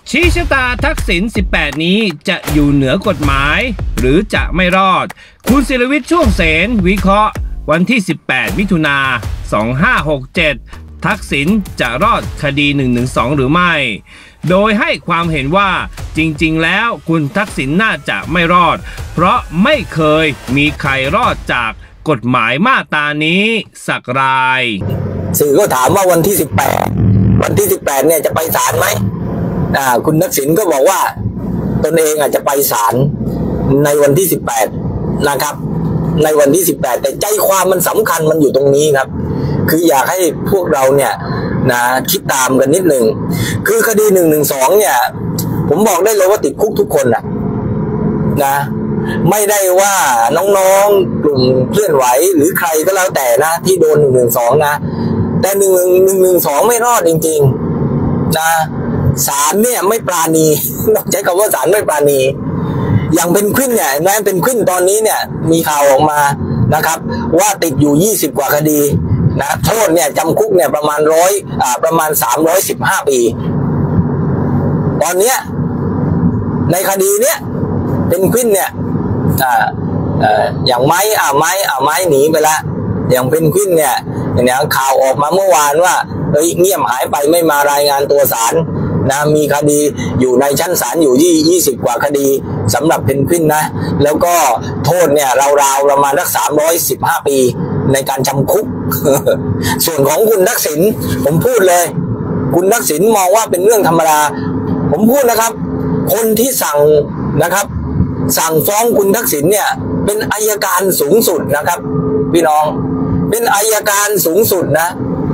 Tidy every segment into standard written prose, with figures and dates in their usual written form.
ชี้ชะตาทักษิณ18นี้จะอยู่เหนือกฎหมายหรือจะไม่รอดคุณศิรวิทย์ช่วงเสนวิเคราะห์วันที่18มิถุนา2567ทักษิณจะรอดคดี112หรือไม่โดยให้ความเห็นว่าจริงๆแล้วคุณทักษิณน่าจะไม่รอดเพราะไม่เคยมีใครรอดจากกฎหมายมาตรานี้สักรายสื่อก็ถามว่าวันที่18เนี่ยจะไปศาลไหมคุณทักษิณก็บอกว่าตนเองอาจจะไปศาลในวันที่18นะครับในวันที่18แต่ใจความมันสำคัญมันอยู่ตรงนี้ครับคืออยากให้พวกเราเนี่ยนะคิดตามกันนิดหนึ่งคือคดี112เนี่ยผมบอกได้เลยว่าติดคุกทุกคนนะไม่ได้ว่าน้องๆกลุ่มเคลื่อนไหวหรือใครก็แล้วแต่นะที่โดน112นะแต่112ไม่รอดจริงๆนะศาลเนี่ยไม่ปราณีใช้คำว่าศาลไม่ปราณีอย่างเพนกวินเนี่ยแม้เพนกวินตอนนี้เนี่ยมีข่าวออกมานะครับว่าติดอยู่20กว่าคดีนะโทษเนี่ยจำคุกเนี่ยประมาณ315 ปีตอนเนี้ยในคดีเนี้ยเพนกวินเนี่ยอย่างไม้หนีไปละอย่างเพนกวินเนี่ยข่าวออกมาเมื่อวานว่าเงียบหายไปไม่มารายงานตัวศาลนะมีคดีอยู่ในชั้นศาลอยู่ที่20กว่าคดีสำหรับเพนกวินนะแล้วก็โทษเนี่ยราวๆประมาณสัก315 ปีในการจำคุก ส่วนของคุณทักษิณผมพูดเลยคุณทักษิณมองว่าเป็นเรื่องธรรมดาผมพูดนะครับคนที่สั่งนะครับสั่งฟ้องคุณทักษิณเนี่ยเป็นอัยการสูงสุดนะครับพี่น้องเป็นอัยการสูงสุดนะ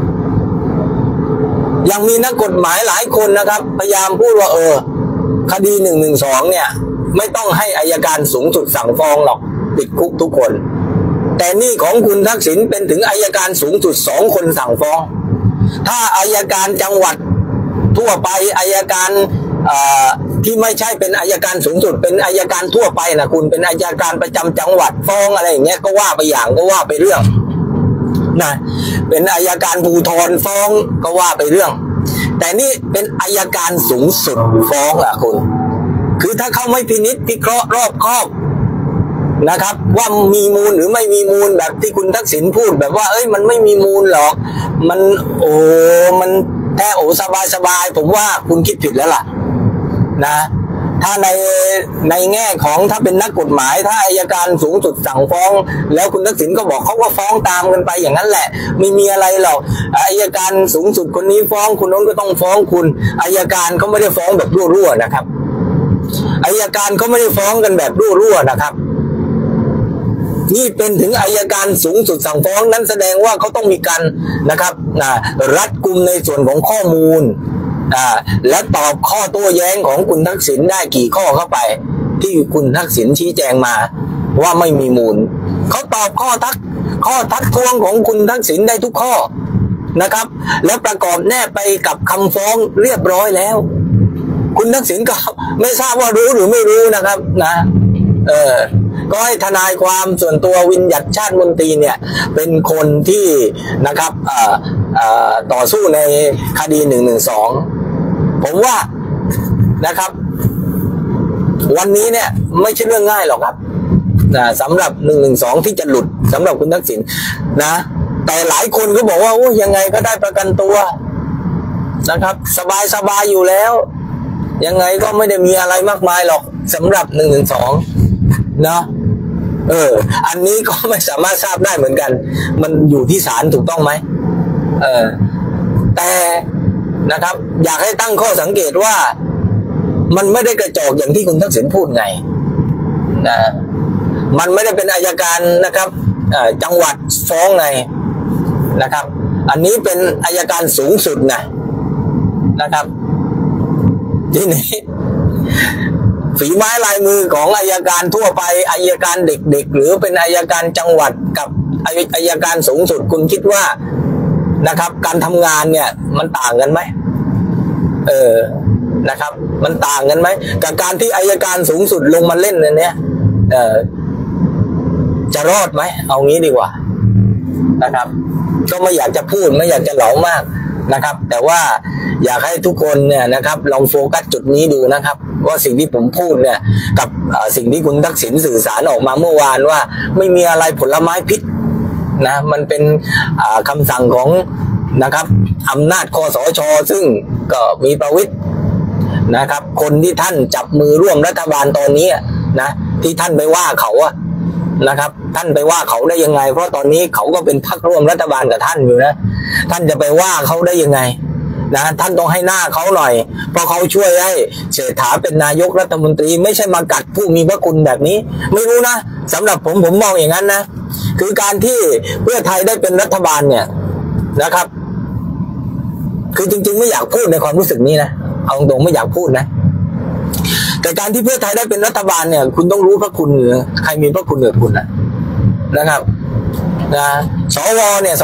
ยังมีนักกฎหมายหลายคนนะครับพยายามพูดว่าคดี112เนี่ยไม่ต้องให้อัยการสูงสุดสั่งฟ้องหรอกติดคุกทุกคนแต่นี่ของคุณทักษิณเป็นถึงอัยการสูงสุด2 คนสั่งฟ้องถ้าอัยการจังหวัดทั่วไปอัยการที่ไม่ใช่เป็นอัยการสูงสุดเป็นอัยการทั่วไปนะคุณเป็นอัยการประจำจังหวัดฟ้องอะไรอย่างเงี้ยก็ว่าไปอย่างก็ว่าไปเรื่องนะเป็นอัยการภูธรฟ้องก็ว่าไปเรื่องแต่นี่เป็นอัยการสูงสุดฟ้องคุณคือถ้าเขาไม่พินิจพิเคราะห์รอบคอบนะครับว่ามีมูลหรือไม่มีมูลแบบที่คุณทักษิณพูดแบบว่ามันไม่มีมูลหรอกมันมันแค่สบายผมว่าคุณคิดผิดแล้วล่ะนะถ้าในแง่ของถ้าเป็นนักกฎหมายถ้าอัยการสูงสุดสั่งฟ้องแล้วคุณทักษิณก็บอกเขาก็ฟ้องตามกันไปอย่างนั้นแหละไม่มีอะไรหรอกอัยการสูงสุดคนนี้ฟ้องคุณโน้นก็ต้องฟ้องคุณอัยการเขาไม่ได้ฟ้องแบบรั่วๆนะครับอัยการเขาไม่ได้ฟ้องกันแบบรั่วๆนะครับนี่เป็นถึงอัยการสูงสุดสั่งฟ้องนั้นแสดงว่าเขาต้องมีการนะครับรัดกุมในส่วนของข้อมูลและตอบข้อโต้แย้งของคุณทักษิณได้กี่ข้อเข้าไปที่คุณทักษิณชี้แจงมาว่าไม่มีมูลเขาตอบข้อทักท้วงของคุณทักษิณได้ทุกข้อนะครับแล้วประกอบแนบไปกับคำฟ้องเรียบร้อยแล้วคุณทักษิณก็ไม่ทราบว่ารู้หรือไม่รู้นะครับนะก็ให้ทนายความส่วนตัววิญญัติชาติมนตรีเนี่ยเป็นคนที่นะครับต่อสู้ในคดี112ผมว่านะครับวันนี้เนี่ยไม่ใช่เรื่องง่ายหรอกครับสำหรับ112ที่จะหลุดสำหรับคุณทักษิณนะแต่หลายคนก็บอกว่ายังไงก็ได้ประกันตัวนะครับสบายอยู่แล้วยังไงก็ไม่ได้มีอะไรมากมายหรอกสำหรับ112นะอันนี้ก็ไม่สามารถทราบได้เหมือนกันมันอยู่ที่ศาลถูกต้องไหมแต่นะครับอยากให้ตั้งข้อสังเกตว่ามันไม่ได้กระจอกอย่างที่คุณทักษิณพูดไงนะมันไม่ได้เป็นอัยการนะครับจังหวัดฟ้องไงนะครับอันนี้เป็นอัยการสูงสุดนะครับทีนี้ฝีไม้ลายมือของอัยการทั่วไปอัยการเด็กๆหรือเป็นอัยการจังหวัดกับอัยการสูงสุดคุณคิดว่านะครับการทำงานเนี่ยมันต่างกันไหมนะครับมันต่างกันไหมกับการที่อัยการสูงสุดลงมาเล่นในนี้จะรอดไหมเอางี้ดีกว่านะครับก็ไม่อยากจะพูดไม่อยากจะเหลามากนะครับแต่ว่าอยากให้ทุกคนเนี่ยนะครับลองโฟกัสจุดนี้ดูนะครับว่าสิ่งที่ผมพูดเนี่ยกับสิ่งที่คุณทักษิณสื่อสารออกมาเมื่อวานว่าไม่มีอะไรผลไม้พิษนะมันเป็นคำสั่งของนะครับอำนาจคสช.ซึ่งก็มีประวิตรนะครับคนที่ท่านจับมือร่วมรัฐบาลตอนนี้นะที่ท่านไปว่าเขาอะนะครับท่านไปว่าเขาได้ยังไงเพราะตอนนี้เขาก็เป็นพรรคร่วมรัฐบาลกับท่านอยู่นะท่านจะไปว่าเขาได้ยังไงนะท่านต้องให้หน้าเขาหน่อยเพราะเขาช่วยให้เศรษฐาเป็นนายกรัฐมนตรีไม่ใช่มากัดผู้มีพระคุณแบบนี้ไม่รู้นะสำหรับผมมองอย่างนั้นนะคือการที่เพื่อไทยได้เป็นรัฐบาลเนี่ยนะครับคือจริงๆไม่อยากพูดในความรู้สึกนี้นะเอาตรงๆไม่อยากพูดนะแต่การที่เพื่อไทยได้เป็นรัฐบาลเนี่ยคุณต้องรู้พระคุณหรือใครมีพระคุณเหนือคุณนะครับนะสวเนี่ย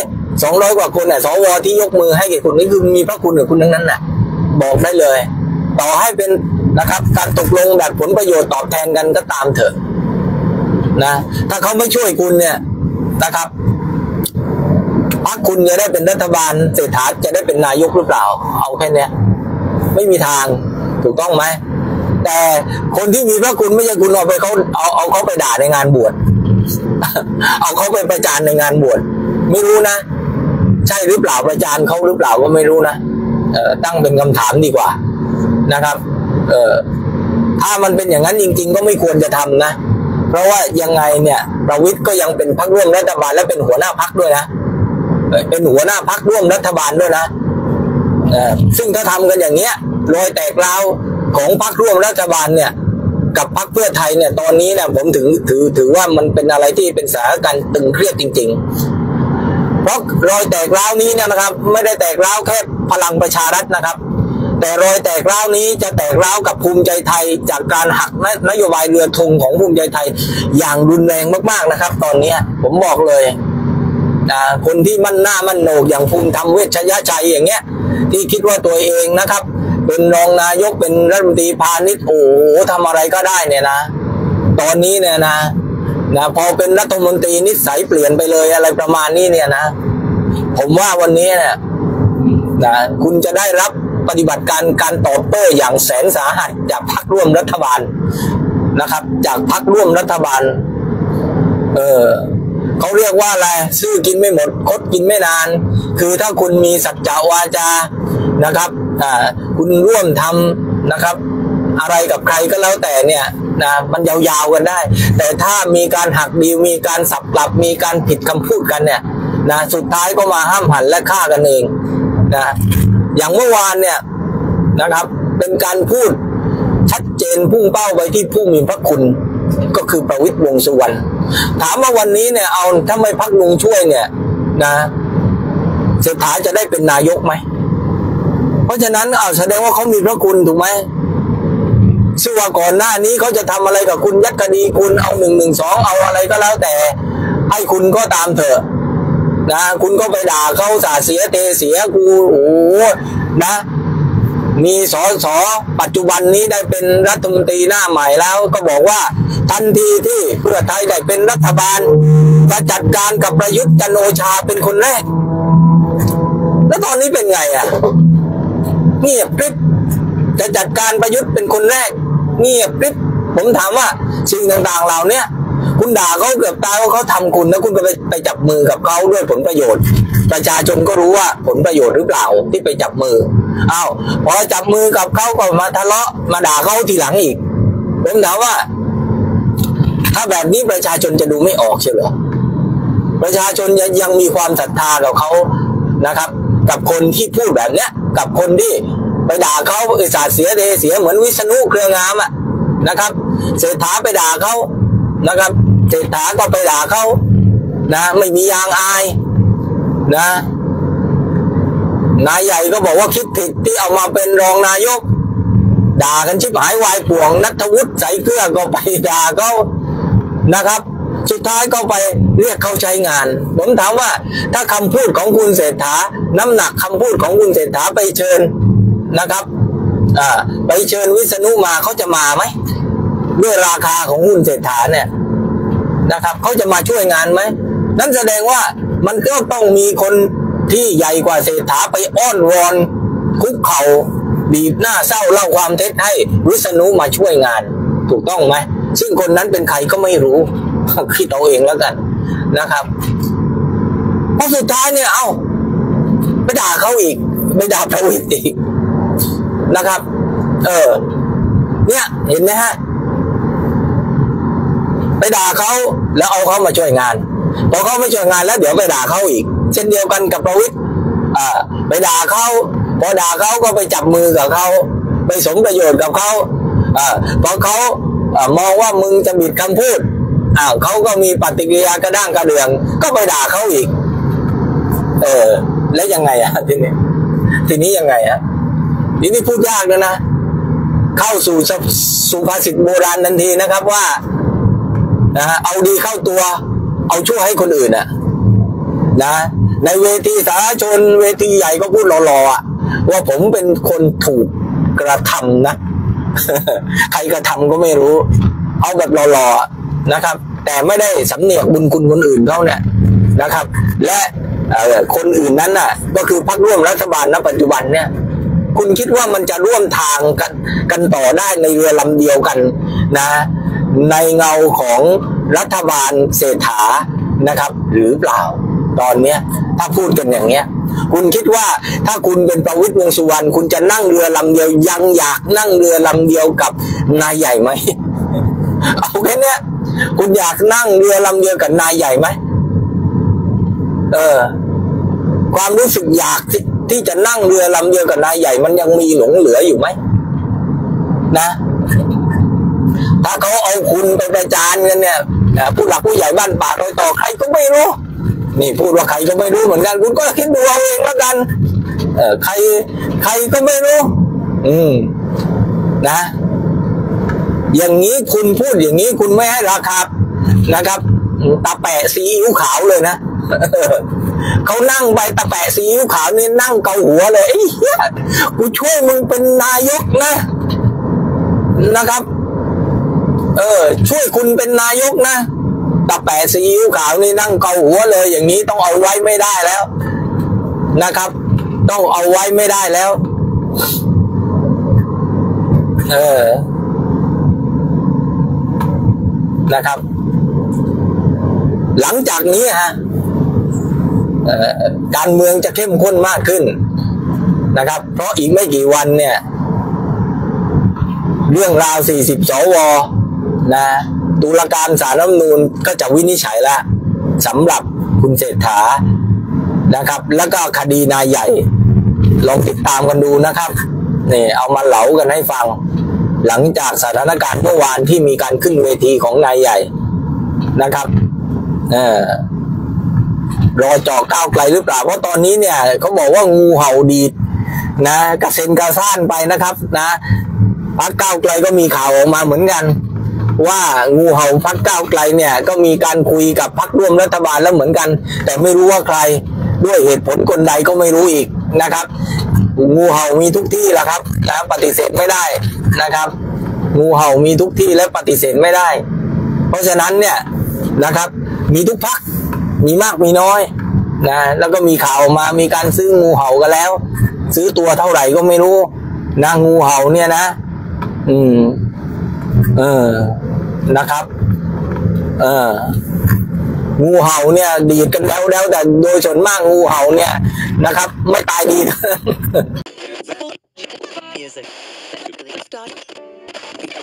200กว่าคนเนี่ยสวที่ยกมือให้แก่คุณนี่คือมีพระคุณเหนือคุณทั้งนั้นน่ะบอกได้เลยต่อให้เป็นนะครับการตกลงแบบผลประโยชน์ตอบแทนกันก็ตามเถอะนะถ้าเขาไม่ช่วยคุณเนี่ยนะครับพรรคคุณจะได้เป็นรัฐบาลเศรษฐาจะได้เป็นนายกหรือเปล่าเอาแค่นี้ไม่มีทางถูกต้องไหมแต่คนที่มีพระคุณไม่ใช่คุณเอาไปเอาเขาไปด่าในงานบวชเอาเขาไปประจานในงานบวชไม่รู้นะใช่หรือเปล่าประจานเขาหรือเปล่าก็ไม่รู้นะตั้งเป็นคำถามดีกว่านะครับถ้ามันเป็นอย่างนั้นจริงๆก็ไม่ควรจะทำนะเพราะว่ายังไงเนี่ยประวิตรก็ยังเป็นพรรคร่วมรัฐบาลและเป็นหัวหน้าพรรคด้วยนะเป็นหัวหน้าพรรคร่วมรัฐบาลด้วยนะซึ่งถ้าทำกันอย่างเงี้ยรอยแตกร้าวของพรรคร่วมรัฐบาลเนี่ยกับพรรคเพื่อไทยเนี่ยตอนนี้เนี่ยผมถือว่ามันเป็นอะไรที่เป็นสถานการณ์ตึงเครียดจริงๆเพราะรอยแตกร้าวนี้เนี่ยนะครับไม่ได้แตกร้าวแค่พลังประชารัฐนะครับแต่รอยแตกร้าวนี้จะแตกร้าวกับภูมิใจไทยจากการหักนโยบายเรือธงของภูมิใจไทยอย่างรุนแรงมากๆนะครับตอนนี้ผมบอกเลยคนที่มั่นหน้ามั่นโหนกอย่างภูมิธรรมเวชยชัยอย่างเงี้ยที่คิดว่าตัวเองนะครับเป็นรองนายกเป็นรัฐมนตรีพาณิชย์โอ้โหทำอะไรก็ได้เนี่ยนะตอนนี้เนี่ยนะพอเป็นรัฐมนตรีนิสัยเปลี่ยนไปเลยอะไรประมาณนี้เนี่ยนะผมว่าวันนี้เนี่ยคุณจะได้รับปฏิบัติการตอบโต้อย่างแสนสาหัสจากพรรคร่วมรัฐบาลนะครับจากพรรคร่วมรัฐบาลเขาเรียกว่าอะไรซื้อกินไม่หมดคดกินไม่นานคือถ้าคุณมีสัจจาวาจานะครับคุณร่วมทำนะครับอะไรกับใครก็แล้วแต่เนี่ยนะมันยาวๆกันได้แต่ถ้ามีการหักดีลมีการสับปรับมีการผิดคำพูดกันเนี่ยนะสุดท้ายก็มาห้ามหันและฆ่ากันเองนะอย่างเมื่อวานเนี่ยนะครับเป็นการพูดชัดเจนพุ่งเป้าไปที่ผู้มีพระคุณก็คือประวิตรวงษ์สุวรรณถามว่าวันนี้เนี่ยเอาถ้าไม่พรรคลุงช่วยเนี่ยนะเศรษฐาจะได้เป็นนายกไหมเพราะฉะนั้นแสดงว่าเขามีพระคุณถูกไหมซึ่งว่าก่อนหน้านี้เขาจะทำอะไรกับคุณยัดคดีคุณเอา112เอาอะไรก็แล้วแต่ให้คุณก็ตามเถอะนะคุณก็ไปด่าเขาสาเสียเทเสียกูโอ้นะมีสสปัจจุบันนี้ได้เป็นรัฐมนตรีหน้าใหม่แล้วก็บอกว่าทันทีที่เพื่อไทยได้เป็นรัฐบาลจะจัดการกับประยุทธ์จันทร์โอชาเป็นคนแรกแล้วตอนนี้เป็นไงเงียบกริบจะจัดการประยุทธ์เป็นคนแรกเงียบกริบผมถามว่าสิ่งต่างๆเหล่านี้คุณด่าเขาเกือบตายว่าเขาทำคุณแล้วคุณก็ไปจับมือกับเขาด้วยผลประโยชน์ประชาชนก็รู้ว่าผลประโยชน์หรือเปล่าที่ไปจับมือพอจับมือกับเขาก็มาทะเลาะมาด่าเขาทีหลังอีกผมถามว่าถ้าแบบนี้ประชาชนจะดูไม่ออกใช่หรอประชาชนยังมีความศรัทธากับเขานะครับกับคนที่พูดแบบเนี้ยกับคนที่ไปด่าเขาสาดเสียเทเสียเหมือนวิษณุเครืองามนะครับเศรษฐาไปด่าเขานะครับเศรษฐาก็ไปด่าเขานะไม่มียางอายนะนายใหญ่ก็บอกว่าคิดผิดที่เอามาเป็นรองนายกด่ากันชิบหายวายป่วงณัฐวุฒิใส่เกลือก็ไปด่าเขานะครับสุดท้ายก็ไปเรียกเขาใช้งานผมถามว่าถ้าคำพูดของคุณเศรษฐาน้ำหนักคำพูดของคุณเศรษฐาไปเชิญนะครับไปเชิญวิษณุมาเขาจะมาไหมด้วยราคาของหุ้นเศรษฐาเนี่ยนะครับเขาจะมาช่วยงานไหมนั่นแสดงว่ามันก็ต้องมีคนที่ใหญ่กว่าเศรษฐาไปอ้อนวอนคุกเข่าบีบหน้าเศร้าเล่าความเท็จให้วิษณุมาช่วยงานถูกต้องไหมซึ่งคนนั้นเป็นใครก็ไม่รู้คิดเอาเองแล้วกันนะครับเพราะสุดท้ายเนี่ยไปด่าเขาอีกไปด่าประวิตรอีกนะครับเนี่ยเห็นไหมฮะไปด่าเขาแล้วเอาเขามาช่วยงานพอเขาไม่ช่วยงานแล้วเดี๋ยวไปด่าเขาอีกเช่นเดียวกันกับประวิตรไปด่าเขาพอด่าเขาก็ไปจับมือกับเขาไปสมประโยชน์กับเขาพอเขามองว่ามึงจะบิดคำพูดเขาก็มีปฏิกิริยากระด้างกระเดืองก็ไปด่าเขาอีกแล้วยังไงทีนี้ยังไงทีนี้พูดยากนะเข้าสู่สุภาษิตโบราณทันทีนะครับว่าเอาดีเข้าตัวเอาชั่วให้คนอื่นนะในเวทีสาธารณชนเวทีใหญ่ก็พูดหล่อๆว่าผมเป็นคนถูกกระทำนะ ใครกระทำก็ไม่รู้เอาแบบหล่อๆนะครับแต่ไม่ได้สำเนียกบุญคุณคนอื่นเขาเนี่ยนะครับและคนอื่นนั้นก็คือพรรคร่วมรัฐบาลณปัจจุบันเนี่ยคุณคิดว่ามันจะร่วมทางกันต่อได้ในเรือลำเดียวกันนะในเงาของรัฐบาลเศรษฐานะครับหรือเปล่าตอนเนี้ยถ้าพูดกันอย่างเนี้ยคุณคิดว่าถ้าคุณเป็นประวิตร วงษ์สุวรรณคุณจะนั่งเรือลำเดียวยังอยากนั่งเรือลำเดียวกับนายใหญ่ไหม เอาแค่นี้คุณอยากนั่งเรือลำเดียวกับนายใหญ่ไหมความรู้สึกอยากที่จะนั่งเรือลำเดียวกับนายใหญ่มันยังมีหลงเหลืออยู่ไหมนะถ้าเขาเอาคุณไปประจานกันเนี่ยผู้หลักผู้ใหญ่บ้านป่ารอยต่อใครก็ไม่รู้นี่พูดว่าใครก็ไม่รู้เหมือนกันคุณก็คิดดูเอาเองแล้วกันใครก็ไม่รู้นะอย่างนี้คุณพูดอย่างนี้คุณไม่ให้ราคานะครับตาแปะซีอิ๊วขาวเลยนะเขานั่งไปตาแปะซีอิ๊วขาวนี่นั่งเกาหัวเลยไอ้เหี้ยกูช่วยมึงเป็นนายกนะครับช่วยคุณเป็นนายกนะตาแปะซีอิ๊วขาวนี่นั่งเกาหัวเลยอย่างนี้ต้องเอาไว้ไม่ได้แล้วนะครับต้องเอาไว้ไม่ได้แล้วนะครับหลังจากนี้การเมืองจะเข้มข้นมากขึ้นนะครับเพราะอีกไม่กี่วันเนี่ยเรื่องราว40 สวนะตุลาการศาลรัฐธรรมนูญก็จะวินิจฉัยแล้วสำหรับคุณเศรษฐานะครับแล้วก็คดีนายใหญ่ลองติดตามกันดูนะครับนี่เอามาเล่ากันให้ฟังหลังจากสถานการณ์เมื่อวานที่มีการขึ้นเวทีของนายใหญ่นะครับรอเจาะก้าวไกลหรือเปล่าเพราะตอนนี้เนี่ยเขาบอกว่างูเห่าดีดนะกระเซ็นกระซ่านไปนะครับนะพรรคก้าวไกลก็มีข่าวออกมาเหมือนกันว่างูเห่าพรรคก้าวไกลเนี่ยก็มีการคุยกับพรรคร่วมรัฐบาลแล้วเหมือนกันแต่ไม่รู้ว่าใครด้วยเหตุผลคนใดก็ไม่รู้อีกนะครับงูเห่ามีทุกที่แหละครับนะปฏิเสธไม่ได้นะครับงูเห่ามีทุกที่และปฏิเสธไม่ได้เพราะฉะนั้นเนี่ยนะครับมีทุกพรรคมีมากมีน้อยนะแล้วก็มีข่าวมามีการซื้องูเห่ากันแล้วซื้อตัวเท่าไหร่ก็ไม่รู้นะงูเห่าเนี่ยนะนะครับงูเห่าเนี่ยดีดกันแล้วแต่โดยส่วนมากงูเห่าเนี่ยนะครับไม่ตายดี